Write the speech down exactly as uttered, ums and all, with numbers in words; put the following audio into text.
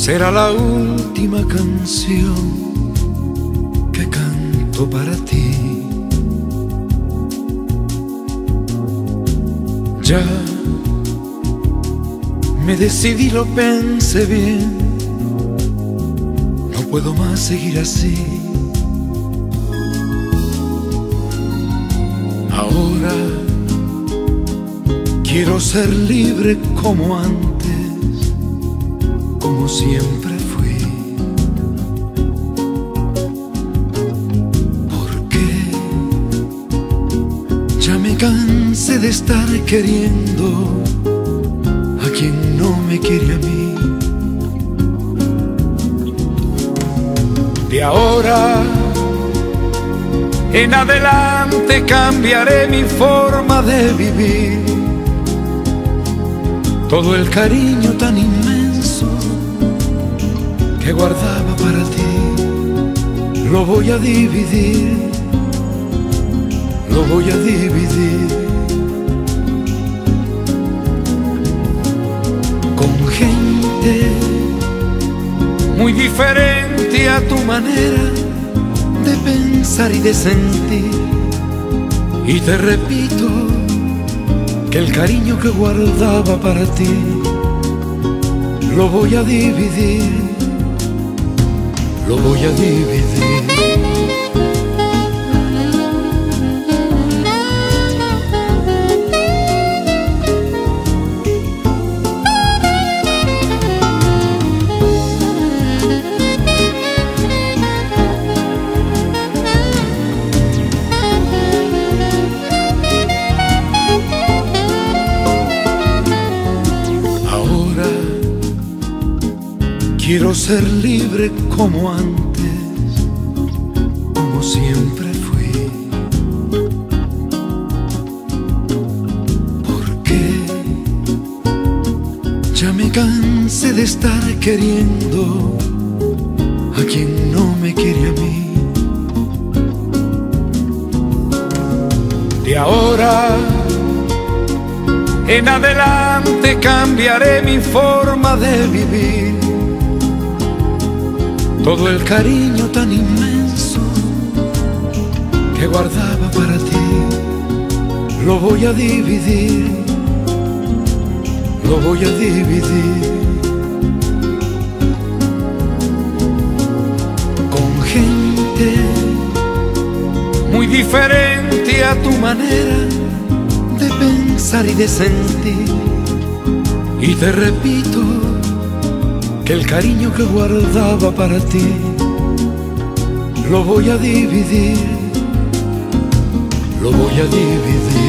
será la última canción que canto para ti. Ya me decidí, lo pensé bien, no puedo más seguir así. Ahora quiero ser libre como antes, como siempre fui. Porque ya me cansé de estar queriendo a quien no me quiere a mí. De ahora en adelante cambiaré mi forma de vivir. Todo el cariño tan inmenso que guardaba para ti, lo voy a dividir, lo voy a dividir con gente muy diferente a tu manera de pensar y de sentir. Y te repito que el cariño que guardaba para ti lo voy a dividir, lo voy a dividir. Quiero ser libre como antes, como siempre fui. Porque ya me cansé de estar queriendo a quien no me quiere a mí. De ahora en adelante cambiaré mi forma de vivir. Todo el cariño tan inmenso que guardaba para ti, lo voy a dividir, lo voy a dividir con gente muy diferente a tu manera de pensar y de sentir. Y te repito que el cariño que guardaba para ti lo voy a dividir, lo voy a dividir.